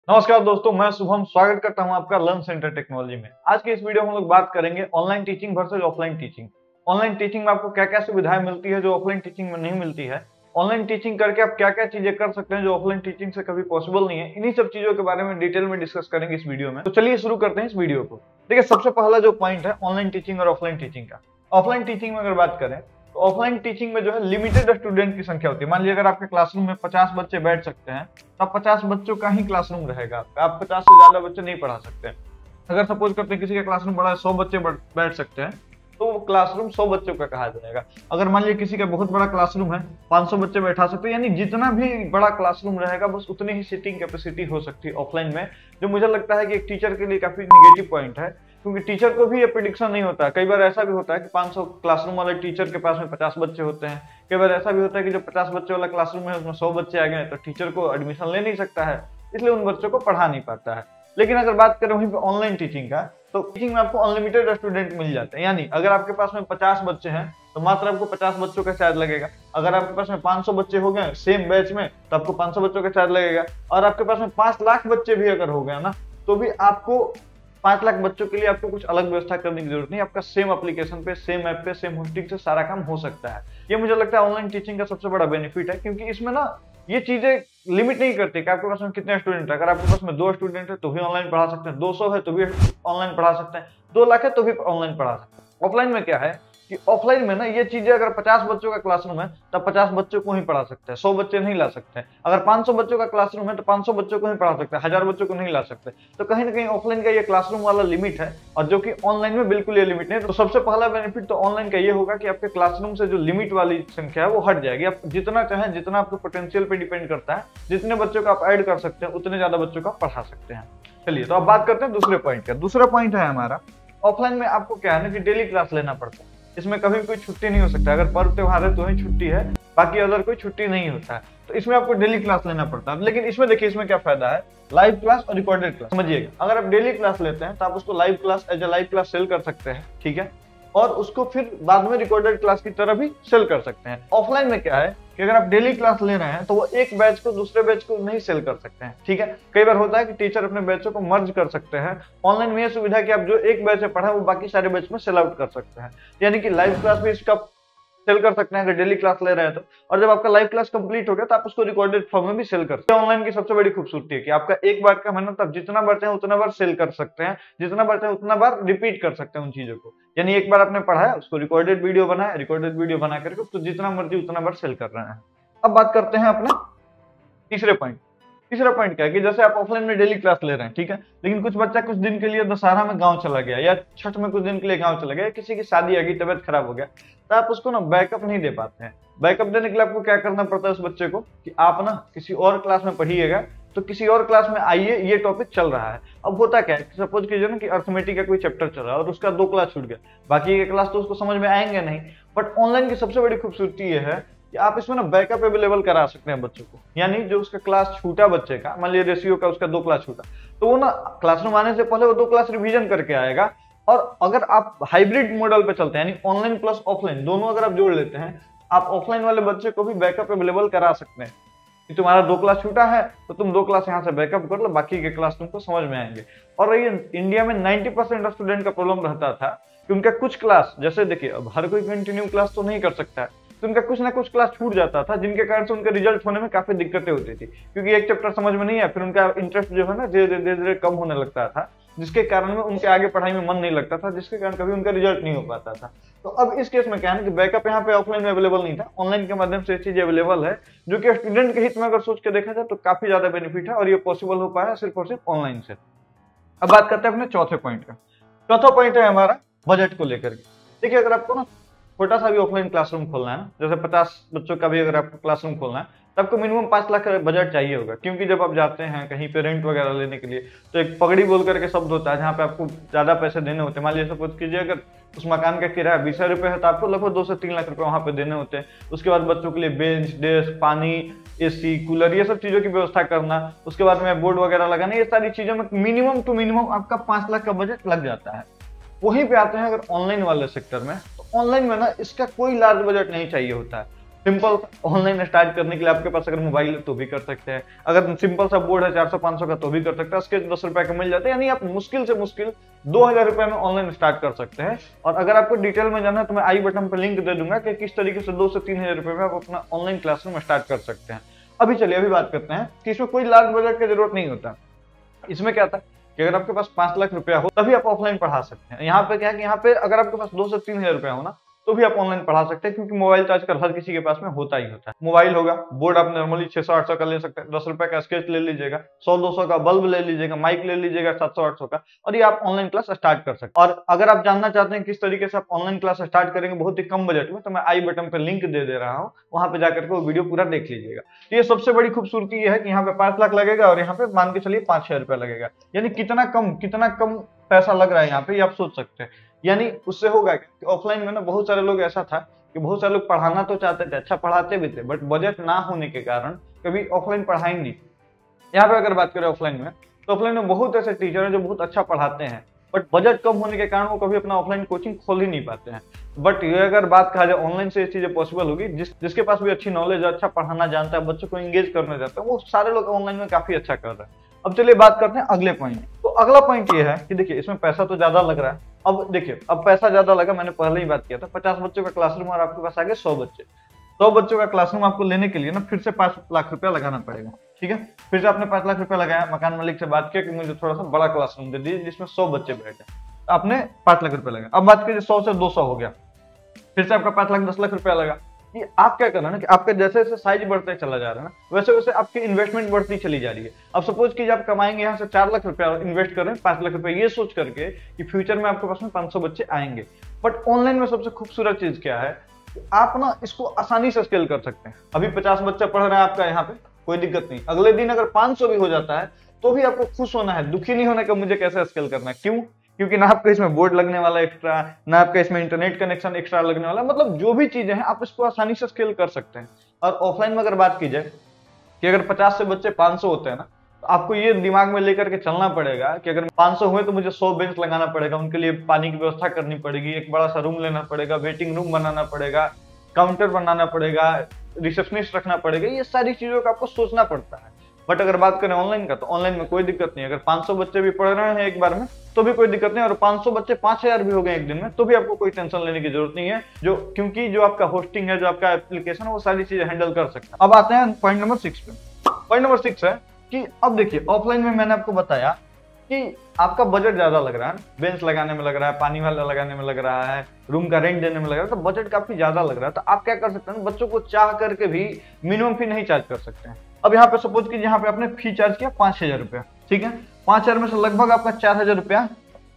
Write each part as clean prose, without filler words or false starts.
नमस्कार दोस्तों, मैं शुभम स्वागत करता हूं आपका लर्न सेंटर टेक्नोलॉजी में। आज के इस वीडियो में हम लोग बात करेंगे online teaching versus offline teaching. Online teaching में आपको क्या-क्या सुविधाएं मिलती है जो ऑफलाइन टीचिंग में नहीं मिलती है। ऑनलाइन टीचिंग करके आप क्या-क्या चीजें कर सकते हैं जो ऑफलाइन टीचिंग से कभी पॉसिबल नहीं है। इन्हीं सब चीजों के बारे में डिटेल में डिस्कस करेंगे इस वीडियो में। तो चलिए शुरू करते हैं इस वीडियो को। देखिए, सबसे पहला जो पॉइंट है ऑनलाइन टीचिंग और ऑफलाइन टीचिंग का। ऑफलाइन टीचिंग में अगर बात करें तो ऑफलाइन टीचिंग में जो है लिमिटेड स्टूडेंट की संख्या होती है। मान लीजिए अगर आपके क्लासरूम में 50 बच्चे बैठ सकते हैं तब 50 बच्चों का ही क्लासरूम रहेगा। आप 50 से ज्यादा बच्चे नहीं पढ़ा सकते। अगर सपोज करते हैं किसी का क्लासरूम बड़ा है, 100 बच्चे बैठ सकते हैं, तो वो क्लासरूम 100 बच्चों का कहा जाएगा। अगर मान लीजिए किसी का बहुत बड़ा क्लासरूम है, 500 बच्चे बैठा सकते हैं, यानी जितना भी बड़ा क्लासरूम रहेगा बस उतनी ही सीटिंग कैपेसिटी हो सकती है ऑफलाइन में, जो मुझे लगता है कि एक टीचर के लिए काफी निगेटिव पॉइंट है। क्योंकि टीचर को भी ये प्रिडिक्शन नहीं होता। कई बार ऐसा भी होता है कि 500 क्लासरूम वाले टीचर के पास में 50 बच्चे होते हैं। कई बार ऐसा भी होता है कि जो 50 बच्चे वाला क्लासरूम है उसमें 100 बच्चे आ गए तो टीचर को एडमिशन ले नहीं सकता है, इसलिए उन बच्चों को पढ़ा नहीं पाता है। लेकिन अगर बात करें वहीं पे ऑनलाइन टीचिंग का, तो टीचिंग में आपको अनलिमिटेड स्टूडेंट मिल जाते हैं। यानी अगर आपके पास में 50 बच्चे हैं तो मात्र आपको 50 बच्चों का चार्ज लगेगा। अगर आपके पास में 500 बच्चे हो गए सेम बैच में तो आपको 500 बच्चों का चार्ज लगेगा। और आपके पास में 5 लाख बच्चे भी अगर हो गए ना, तो भी आपको 5 लाख बच्चों के लिए आपको कुछ अलग व्यवस्था करने की जरूरत नहीं। आपका सेम एप्लीकेशन पे, सेम ऐप पे, सेम होस्टिंग से सारा काम हो सकता है। ये मुझे लगता है ऑनलाइन टीचिंग का सबसे बड़ा बेनिफिट है, क्योंकि इसमें ना ये चीजें लिमिट नहीं करती कि आपके पास में कितने स्टूडेंट है। अगर आपके पास में 2 स्टूडेंट है तो भी ऑनलाइन पढ़ा सकते हैं, 200 है तो भी ऑनलाइन पढ़ा सकते हैं, 2 लाख है तो भी ऑनलाइन पढ़ा सकते हैं। ऑफलाइन में क्या है कि ऑफलाइन में ना ये चीजें, अगर 50 बच्चों का क्लासरूम है तब 50 बच्चों को ही पढ़ा सकते हैं, 100 बच्चे नहीं ला सकते। अगर 500 बच्चों का क्लासरूम है तो 500 बच्चों को ही पढ़ा सकते हैं, 1000 बच्चों को नहीं ला सकते। तो कहीं ना कहीं ऑफलाइन का ये क्लासरूम वाला लिमिट है, और जो कि ऑनलाइन में बिल्कुल ये लिमिट नहीं है। तो सबसे पहला बेनिफिट तो ऑनलाइन का ये होगा कि आपके क्लासरूम से जो लिमिट वाली संख्या है वो हट जाएगी। आप जितना चाहें, जितना आपके पोटेंशियल पे डिपेंड करता है, जितने बच्चों को आप ऐड कर सकते हैं उतने ज्यादा बच्चों को पढ़ा सकते हैं। चलिए, तो अब बात करते हैं दूसरे पॉइंट का। दूसरा पॉइंट है हमारा, ऑफलाइन में आपको क्या है ना कि डेली क्लास लेना पड़ता है। इसमें कभी कोई छुट्टी नहीं हो सकता। अगर पर्व त्योहार है तो ही छुट्टी है, बाकी अदर कोई छुट्टी नहीं होता है। तो इसमें आपको डेली क्लास लेना पड़ता है। लेकिन इसमें देखिए, इसमें क्या फायदा है, लाइव क्लास और रिकॉर्डेड क्लास। समझिएगा, अगर आप डेली क्लास लेते हैं तो आप उसको live class as a live class sell कर सकते हैं, ठीक है, और उसको फिर बाद में रिकॉर्डेड क्लास की तरह भी सेल कर सकते हैं। ऑफलाइन में क्या है कि अगर आप डेली क्लास ले रहे हैं तो वो एक बैच को दूसरे बैच को नहीं सेल कर सकते हैं, ठीक है। कई बार होता है कि टीचर अपने बैचों को मर्ज कर सकते हैं। ऑनलाइन में यह सुविधा कि आप जो एक बैच में पढ़ा वो बाकी सारे बैच में सेल आउट कर सकते हैं, यानी कि लाइव क्लास भी इसका सेल कर सकते हैं अगर डेली क्लास ले रहे हैं तो। और जब आपका लाइव क्लास कंप्लीट हो गया तो आप उसको रिकॉर्डेड फॉर्म में भी सेल कर सकते हैं। ऑनलाइन की सबसे बड़ी खूबसूरती है कि आपका एक बार का मेहनत आप जितना बार चाहें उतना बार सेल कर सकते हैं, जितना बार चाहें उतना बार रिपीट कर सकते हैं उन चीजों को। यानी एक बार आपने पढ़ा है, उसको रिकॉर्डेड वीडियो बनाया, रिकॉर्डेड वीडियो बना करके उसको जितना मर्जी उतना बार सेल कर रहे हैं। अब बात करते हैं अपने तीसरे पॉइंट। तीसरा पॉइंट क्या है कि जैसे आप ऑफलाइन में डेली क्लास ले रहे हैं, ठीक है, लेकिन कुछ बच्चा कुछ दिन के लिए दशहरा में गांव चला गया, या छठ में कुछ दिन के लिए गांव चला गया, किसी की शादी आ गई, तबियत खराब हो गया, तो आप उसको ना बैकअप नहीं दे पाते हैं। बैकअप देने के लिए आपको क्या करना पड़ता है उस बच्चे को कि आप ना किसी और क्लास में पढ़िएगा, तो किसी और क्लास में आइए, ये टॉपिक चल रहा है। अब होता क्या है, सपोज कीजिए ना कि अर्थमेटिक का कोई चैप्टर चल रहा है और उसका 2 क्लास छूट गया, बाकी के क्लास तो उसको समझ में आएंगे नहीं। बट ऑनलाइन की सबसे बड़ी खूबसूरती ये है कि आप इसमें ना बैकअप अवेलेबल करा सकते हैं बच्चों को। यानी जो उसका क्लास छूटा बच्चे का, मान लीजिए रेशियो का उसका 2 क्लास छूटा, तो वो ना क्लासरूम आने से पहले वो 2 क्लास रिवीजन करके आएगा। और अगर आप हाइब्रिड मॉडल पे चलते हैं, यानी ऑनलाइन प्लस ऑफलाइन दोनों अगर आप जोड़ लेते हैं, आप ऑफलाइन वाले बच्चे को भी बैकअप अवेलेबल करा सकते हैं कि तुम्हारा 2 क्लास छूटा है तो तुम 2 क्लास यहाँ से बैकअप कर लो, बाकी के क्लास तुमको समझ में आएंगे। और ये इंडिया में 90% स्टूडेंट का प्रॉब्लम रहता था कि उनका कुछ क्लास, जैसे देखिए अब हर कोई कंटिन्यू क्लास तो नहीं कर सकता है, तो उनका कुछ ना कुछ क्लास छूट जाता था, जिनके कारण से उनके रिजल्ट होने में काफी दिक्कतें होती थी। क्योंकि एक चैप्टर समझ में नहीं है, फिर उनका इंटरेस्ट जो है ना धीरे धीरे कम होने लगता था, जिसके कारण में उनके आगे पढ़ाई में मन नहीं लगता था, जिसके कारण कभी उनका रिजल्ट नहीं हो पाता था। तो अब इस केस में क्या है कि बैकअप यहाँ पे ऑफलाइन में अवेलेबल नहीं था, ऑनलाइन के माध्यम से ये चीज अवेलेबल है, जो कि स्टूडेंट के हित में अगर सोच के देखा जाए तो काफी ज्यादा बेनिफिट है, और ये पॉसिबल हो पाया सिर्फ और सिर्फ ऑनलाइन से। अब बात करते हैं अपने चौथे पॉइंट का। चौथा पॉइंट है हमारा बजट को लेकर के। देखिए, अगर आपको ना छोटा सा भी ऑफलाइन क्लासरूम खोलना है ना, जैसे 50 बच्चों का भी अगर आपको क्लासरूम खोलना है, तो आपको मिनिमम 5 लाख का बजट चाहिए होगा। क्योंकि जब आप जाते हैं कहीं पे रेंट वगैरह लेने के लिए, तो एक पगड़ी बोल करके शब्द होता है जहाँ पे आपको ज्यादा पैसे देने होते हैं। मान लीजिए सपोज कीजिए अगर उस मकान का किराया 20,000 रुपये है तो आपको लगभग 2 से 3 लाख रुपए वहां पे देने होते हैं। उसके बाद बच्चों के लिए बेंच, डेस्क, पानी, एसी, कूलर, ये सब चीजों की व्यवस्था करना, उसके बाद में बोर्ड वगैरह लगाना, ये सारी चीजों में मिनिमम टू मिनिमम आपका 5 लाख का बजट लग जाता है। वहीं पे आते हैं अगर ऑनलाइन वाले सेक्टर में, तो ऑनलाइन में ना इसका कोई लार्ज बजट नहीं चाहिए होता है। सिंपल ऑनलाइन स्टार्ट करने के लिए आपके पास अगर मोबाइल है तो भी कर सकते हैं, अगर सिंपल सा बोर्ड है 400-500 का तो भी कर सकते हैं, उसके 10 रुपए का मिल जाते हैं। यानी आप मुश्किल से मुश्किल 2000 रुपए में ऑनलाइन स्टार्ट कर सकते हैं। और अगर आपको डिटेल में जाना है तो मैं आई बटन पर लिंक दे दूंगा कि किस तरीके से 2 से 3000 रुपए में आप अपना ऑनलाइन क्लासरूम स्टार्ट कर सकते हैं। अभी चलिए अभी बात करते हैं कि इसमें कोई लार्ज बजट की जरूरत नहीं होता। इसमें क्या था कि अगर आपके पास 5 लाख रुपया हो तभी आप ऑफलाइन पढ़ा सकते हैं। यहाँ पे क्या है कि यहाँ पे अगर आपके पास 2 से 3000 रुपया हो ना तो भी आप ऑनलाइन पढ़ा सकते हैं, क्योंकि मोबाइल तो आजकल हर किसी के पास में होता ही होता है। मोबाइल होगा, बोर्ड आप नॉर्मली 600-800 का ले सकते हैं, 10 रुपए का स्केच ले लीजिएगा, 100-200 का बल्ब ले लीजिएगा, माइक ले लीजिएगा 700-800 का, और ये आप ऑनलाइन क्लास स्टार्ट कर सकते हैं। और अगर आप जानना चाहते हैं किस तरीके से आप ऑनलाइन क्लास स्टार्ट करेंगे बहुत ही कम बजट में, तो मैं आई बटन पर लिंक दे दे रहा हूँ, वहां पे जाकर के वो वीडियो पूरा देख लीजिएगा। ये सबसे बड़ी खूबसूरती ये है कि यहाँ पे 5 लाख लगेगा और यहाँ पे मान के चलिए 5000 रुपया लगेगा। यानी कितना कम पैसा लग रहा है यहाँ पे, ये आप सोच सकते हैं। यानी उससे होगा कि ऑफलाइन में ना बहुत सारे लोग ऐसा था कि बहुत सारे लोग पढ़ाना तो चाहते थे, अच्छा पढ़ाते भी थे, बट बजट ना होने के कारण कभी ऑफलाइन पढ़ाई नहीं। यहाँ पे अगर बात करें ऑफलाइन में, तो ऑफलाइन में बहुत ऐसे टीचर हैं जो बहुत अच्छा पढ़ाते हैं, बट बजट कम होने के कारण वो कभी अपना ऑफलाइन कोचिंग खोल ही नहीं पाते हैं। बट ये अगर बात कहा जाए ऑनलाइन से ये चीजें पॉसिबल होगी, जिसके पास भी अच्छी नॉलेज है, अच्छा पढ़ाना जानता है, बच्चों को एंगेज करना चाहता है, वो सारे लोग ऑनलाइन में काफी अच्छा कर रहे हैं। अब चलिए बात करते हैं अगले पॉइंट। तो अगला पॉइंट ये है कि देखिए इसमें पैसा तो ज्यादा लग रहा है। अब देखिए अब पैसा ज्यादा लगा, मैंने पहले ही बात किया था 50 बच्चों का क्लासरूम और आपके पास आ गए 100 बच्चे। 100 बच्चों का क्लासरूम आपको लेने के लिए ना फिर से 5 लाख रुपया लगाना पड़ेगा। ठीक है, फिर से आपने 5 लाख रुपया लगाया, मकान मालिक से बात किया कि मुझे थोड़ा सा बड़ा क्लासरूम दे दीजिए जिसमें 100 बच्चे बैठे, तो आपने 5 लाख रुपया लगा। अब बात कीजिए 100 से 200 हो गया, फिर से आपका 5 लाख 10 लाख रुपया लगा। ये आप क्या कर रहे हैं ना कि आपका जैसे जैसे साइज बढ़ते चला जा रहा है ना, वैसे वैसे आपकी इन्वेस्टमेंट बढ़ती चली जा रही है। अब सपोज कीजिए आप कमाएंगे यहाँ से 4 लाख रुपया, इन्वेस्ट कर रहे हैं 5 लाख रुपया, ये सोच करके कि फ्यूचर में आपके पास में 500 बच्चे आएंगे। बट ऑनलाइन में सबसे खूबसूरत चीज क्या है, आप ना इसको आसानी से स्केल कर सकते हैं। अभी 50 बच्चा पढ़ रहा है आपका यहाँ पे, कोई दिक्कत नहीं। अगले दिन अगर 500 भी हो जाता है तो भी आपको खुश होना है, दुखी नहीं होने का मुझे कैसे स्केल करना है। क्यों? क्योंकि ना आपका इसमें बोर्ड लगने वाला एक्स्ट्रा, ना आपका इसमें इंटरनेट कनेक्शन एक्स्ट्रा लगने वाला, मतलब जो भी चीजें हैं आप इसको आसानी से स्केल कर सकते हैं। और ऑफलाइन में अगर बात की जाए कि अगर 50 से बच्चे 500 होते हैं ना, तो आपको ये दिमाग में लेकर के चलना पड़ेगा कि अगर 500 हुए तो मुझे 100 बेंच लगाना पड़ेगा, उनके लिए पानी की व्यवस्था करनी पड़ेगी, एक बड़ा सा रूम लेना पड़ेगा, वेटिंग रूम बनाना पड़ेगा, काउंटर बनाना पड़ेगा, रिसेप्शनिस्ट रखना पड़ेगा, ये सारी चीजों का आपको सोचना पड़ता है। बट अगर बात करें ऑनलाइन का, तो ऑनलाइन में कोई दिक्कत नहीं। अगर 500 बच्चे भी पढ़ रहे हैं एक बार में तो भी कोई दिक्कत नहीं, और 500 बच्चे 5000 भी हो गए एक दिन में तो भी आपको कोई टेंशन लेने की जरूरत नहीं है, क्योंकि जो आपका होस्टिंग है, जो आपका एप्लीकेशन है, वो सारी चीजें हैंडल कर सकता है। अब आते हैं पॉइंट नंबर 6 पे। पॉइंट नंबर 6 है कि अब देखिए ऑफलाइन में मैंने आपको बताया कि आपका बजट ज्यादा लग रहा है, बेंच लगाने में लग रहा है, पानी वाला लगाने में लग रहा है, रूम का रेंट देने में लग रहा है, तो बजट काफी ज्यादा लग रहा है। तो आप क्या कर सकते हैं, बच्चों को चाह करके भी मिनिमम फी नहीं चार्ज कर सकते हैं। अब यहाँ पे सपोज कि यहाँ पे आपने फी चार्ज किया 5000 रुपया, ठीक है, 5000 में से लगभग आपका 4000 रुपया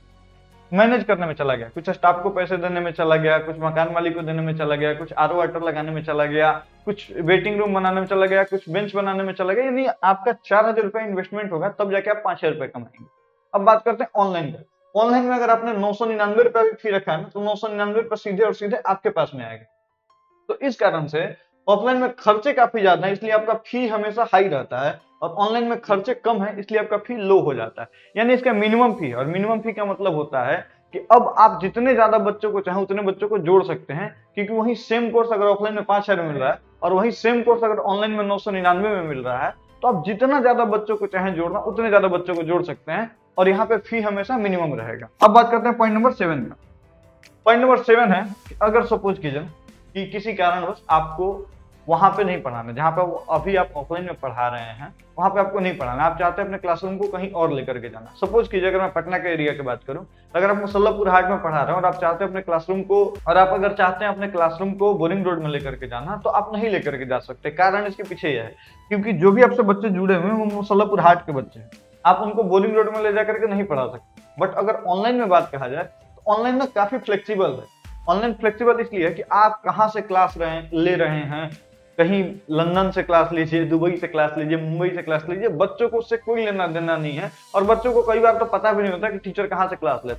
मैनेज करने में चला गया, कुछ स्टाफ को पैसे देने में चला गया, कुछ मकान मालिक को देने में चला गया, कुछ आरओ वाटर लगाने में चला गया, कुछ वेटिंग रूम बनाने में चला गया, कुछ बेंच बनाने में चला गया। यानी आपका 4000 रुपया इन्वेस्टमेंट होगा, तब जाके आप 5000 रुपये कमाएंगे। अब बात करते हैं ऑनलाइन का। ऑनलाइन में अगर आपने 999 रुपया भी फी रखा है ना, तो 999 रुपये सीधे और सीधे आपके पास में आएगा। तो इस कारण से ऑफलाइन में खर्चे काफी ज्यादा है, इसलिए आपका फी हमेशा हाई रहता है, और ऑनलाइन में खर्चे कम है, इसलिए आपका फी लो हो जाता है। यानी इसका मिनिमम फी, और मिनिमम फी का मतलब होता है कि अब आप जितने ज्यादा बच्चों को चाहें उतने बच्चों को जोड़ सकते हैं, क्योंकि वही सेम कोर्स अगर ऑफलाइन में 5000 में मिल रहा है और वही सेम कोर्स अगर ऑनलाइन में 999 में मिल रहा है, तो आप जितना ज्यादा बच्चों को चाहें जोड़ना उतने ज्यादा बच्चों को जोड़ सकते हैं, और यहाँ पे फी हमेशा मिनिमम रहेगा। अब बात करते हैं पॉइंट नंबर 7 में। पॉइंट नंबर 7 है कि अगर सपोज कीजिए कि किसी कारणवश आपको वहां पे नहीं पढ़ाना, जहां पे अभी आप ऑफलाइन में पढ़ा रहे हैं वहां पे आपको नहीं पढ़ाना, आप चाहते हैं अपने क्लासरूम को कहीं और लेकर के जाना। सपोज कीजिए अगर मैं पटना के एरिया की बात करूं, अगर आप मुसल्लपुर हाट में पढ़ा रहे हैं और आप चाहते हैं अपने क्लासरूम को, और आप अगर चाहते हैं अपने क्लासरूम को बोरिंग रोड में लेकर के जाना, तो आप नहीं लेकर के जा सकते। कारण इसके पीछे यह है क्योंकि जो भी आपसे बच्चे जुड़े हुए हैं वो मुसल्लपुर हाट के बच्चे हैं, आप उनको बोरिंग रोड में ले जाकर के नहीं पढ़ा सकते। बट अगर ऑनलाइन में बात कहा जाए तो ऑनलाइन में काफी फ्लेक्सिबल है। ऑनलाइन फ्लेक्सिबल इसलिए है कि आप कहाँ से क्लास ले रहे हैं, कहीं लंदन से क्लास लीजिए, दुबई से क्लास लीजिए, मुंबई से क्लास लीजिए, बच्चों को उससे कोई लेना देना नहीं है। और बच्चों को कई बार तो पता भी नहीं होता कि टीचर कहाँ से क्लास लेते हैं।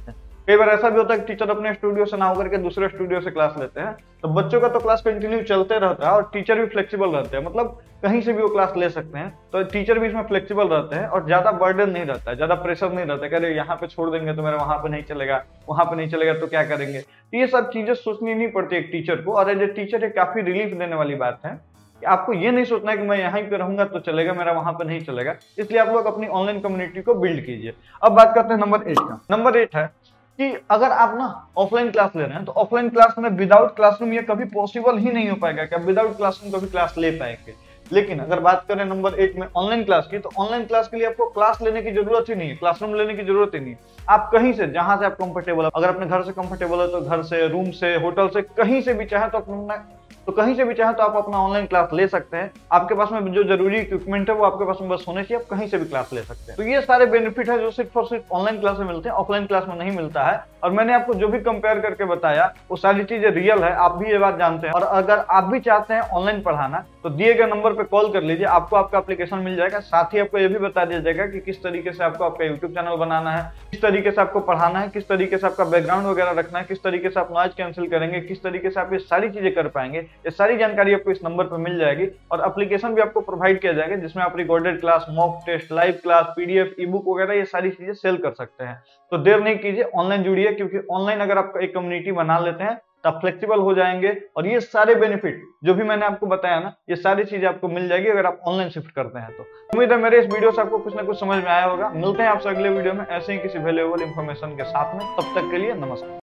कई बार ऐसा भी होता है कि टीचर अपने स्टूडियो से ना होकर के दूसरे स्टूडियो से क्लास लेते हैं, तो बच्चों का तो क्लास कंटिन्यू चलते रहता है और टीचर भी फ्लेक्सिबल रहते हैं, मतलब कहीं से भी वो क्लास ले सकते हैं। तो टीचर भी इसमें फ्लेक्सिबल रहते हैं और ज्यादा बर्डन नहीं रहता है, ज्यादा प्रेशर नहीं रहता है, अरे यहाँ पे छोड़ देंगे तो मेरा वहां पे नहीं चलेगा, वहां पे नहीं चलेगा तो क्या करेंगे। तो ये सब चीजें सोचनी नहीं पड़ती एक टीचर को, और एज ए टीचर ये काफी रिलीफ देने वाली बात है कि आपको ये नहीं सोचना है कि मैं यहीं पे रहूंगा तो चलेगा, मेरा वहां पे नहीं चलेगा। इसलिए आप लोग अपनी ऑनलाइन कम्युनिटी को बिल्ड कीजिए। अब बात करते हैं नंबर 8 का। नंबर 8 है कि अगर आप ना ऑफलाइन क्लास ले रहे हैं तो ऑफलाइन क्लास में विदाउट क्लासरूम ये कभी पॉसिबल ही नहीं हो पाएगा कि आप विदाउट क्लासरूम कभी क्लास ले पाएंगे। लेकिन अगर बात करें नंबर 8 में ऑनलाइन क्लास की, तो ऑनलाइन क्लास के लिए आपको क्लास लेने की जरूरत ही नहीं है, क्लासरूम लेने की जरूरत ही नहीं है। आप कहीं से, जहां से आप कंफर्टेबल है, अगर अपने घर से कंफर्टेबल है तो घर से, रूम से, होटल से, कहीं से भी चाहे तो आप अपना ऑनलाइन क्लास ले सकते हैं। आपके पास में जो जरूरी इक्विपमेंट है वो आपके पास में बस होने चाहिए, आप कहीं से भी क्लास ले सकते हैं। तो ये सारे बेनिफिट है जो सिर्फ और सिर्फ ऑनलाइन क्लास में मिलते हैं, ऑफलाइन क्लास में नहीं मिलता है। और मैंने आपको जो भी कंपेयर करके बताया वो सारी चीजें रियल है, आप भी ये बात जानते हैं। और अगर आप भी चाहते हैं ऑनलाइन पढ़ाना तो दिए गए नंबर पे कॉल कर लीजिए, आपको आपका एप्लीकेशन मिल जाएगा। साथ ही आपको ये भी बता दिया जाएगा कि किस तरीके से आपको आपका यूट्यूब चैनल बनाना है, किस तरीके से आपको पढ़ाना है, किस तरीके से आपका बैकग्राउंड वगैरह रखना है, किस तरीके से आप नॉइज कैंसिल करेंगे, किस तरीके से आप ये सारी चीजें कर पाएंगे। ये सारी जानकारी आपको इस नंबर पर मिल जाएगी। और एप्लीकेशन भी आपको प्रोवाइड किया जाएगा जिसमें आप recorded class, mock test, live class, PDF, e book वगैरह ये सारी चीजें सेल कर सकते हैं। तो देर नहीं कीजिए, ऑनलाइन जुड़िए, क्योंकि ऑनलाइन अगर आप एक कम्युनिटी बना लेते हैं तब फ्लेक्सिबल हो जाएंगे और ये सारे बेनिफिट जो भी मैंने आपको बताया ना, ये सारी चीजें आपको मिल जाएगी अगर आप ऑनलाइन शिफ्ट करते हैं तो। उम्मीद है मेरे इस वीडियो से आपको कुछ ना कुछ समझ में आया होगा। मिलते हैं आपसे अगले वीडियो में ऐसे ही किसी वैल्यूएबल इंफॉर्मेशन के साथ में। तब तक के लिए नमस्कार।